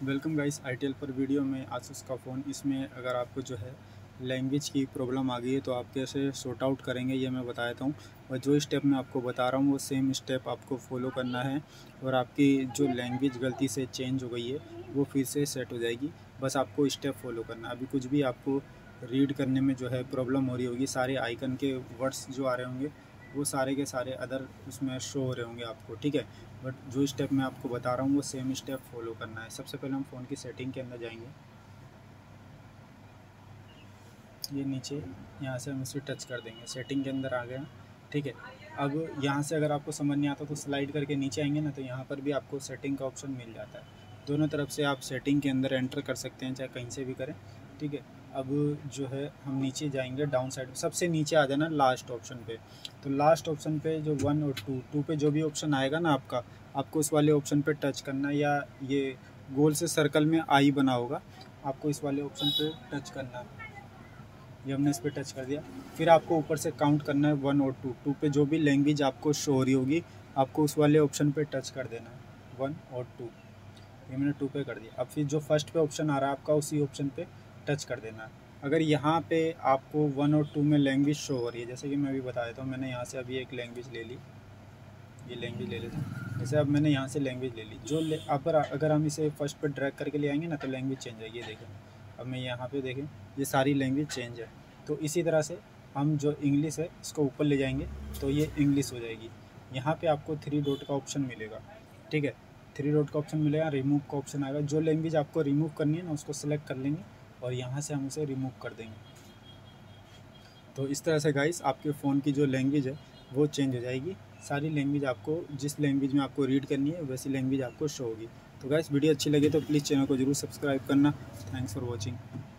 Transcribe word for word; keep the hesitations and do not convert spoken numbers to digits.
Welcome guys ITL पर video में Asus का फ़ोन। इसमें अगर आपको जो है लैंग्वेज की प्रॉब्लम आ गई है तो आप कैसे सॉर्ट आउट करेंगे ये मैं बता देता हूँ। और जो स्टेप मैं आपको बता रहा हूँ वो सेम स्टेप आपको फॉलो करना है और आपकी जो लैंग्वेज गलती से चेंज हो गई है वो फिर से सेट हो जाएगी। बस आपको स्टेप फॉलो करना है। अभी कुछ भी आपको रीड करने में जो है प्रॉब्लम हो रही होगी, सारे आइकन के वर्ड्स जो आ रहे होंगे वो सारे के सारे अदर उसमें शो हो रहे होंगे आपको, ठीक है। बट जो स्टेप मैं आपको बता रहा हूँ वो सेम स्टेप फॉलो करना है। सबसे पहले हम फ़ोन की सेटिंग के अंदर जाएंगे। ये नीचे यहाँ से हम इसे टच कर देंगे, सेटिंग के अंदर आ गया, ठीक है। अब यहाँ से अगर आपको समझ नहीं आता तो स्लाइड करके नीचे आएंगे ना, तो यहाँ पर भी आपको सेटिंग का ऑप्शन मिल जाता है। दोनों तरफ से आप सेटिंग के अंदर एंटर कर सकते हैं, चाहे कहीं से भी करें, ठीक है। अब जो है हम नीचे जाएंगे, डाउन साइड सबसे नीचे आ जाना लास्ट ऑप्शन पे। तो लास्ट ऑप्शन पे जो वन और टू टू पे जो भी ऑप्शन आएगा ना आपका, आपको उस वाले ऑप्शन पे टच करना है। या ये गोल से सर्कल में आई बना होगा, आपको इस वाले ऑप्शन पे टच करना है। ये हमने इस पर टच कर दिया। फिर आपको ऊपर से काउंट करना है वन और टू टू पे जो भी लैंग्वेज आपको शो हो रही होगी आपको उस वाले ऑप्शन पे टच कर देना है, वन और टू। ये मैंने टू पे कर दिया। अब फिर जो फर्स्ट पे ऑप्शन आ रहा है आपका उसी ऑप्शन पे टच कर देना है। अगर यहाँ पे आपको वन और टू में लैंग्वेज शो हो रही है, जैसे कि मैं अभी बता देता हूँ, मैंने यहाँ से अभी एक लैंग्वेज ले ली, ये लैंग्वेज ले लेते हैं। जैसे अब मैंने यहाँ से लैंग्वेज ले ली, जो अब अगर हम इसे फर्स्ट पे ड्रैग करके ले आएंगे ना तो लैंग्वेज चेंज आएगी। ये देखें, अब मैं यहाँ पे देखें ये सारी लैंग्वेज चेंज है। तो इसी तरह से हम जो इंग्लिश है इसको ऊपर ले जाएंगे तो ये इंग्लिश हो जाएगी। यहाँ पे आपको थ्री डॉट का ऑप्शन मिलेगा, ठीक है। थ्री डॉट का ऑप्शन मिलेगा, रिमूव का ऑप्शन आएगा। जो लैंग्वेज आपको रिमूव करनी है ना उसको सेलेक्ट कर लेंगे और यहाँ से हम उसे रिमूव कर देंगे। तो इस तरह से गाइस आपके फ़ोन की जो लैंग्वेज है वो चेंज हो जाएगी। सारी लैंग्वेज आपको जिस लैंग्वेज में आपको रीड करनी है वैसी लैंग्वेज आपको शो होगी। तो गाइस वीडियो अच्छी लगे तो प्लीज़ चैनल को ज़रूर सब्सक्राइब करना। Thanks for watching.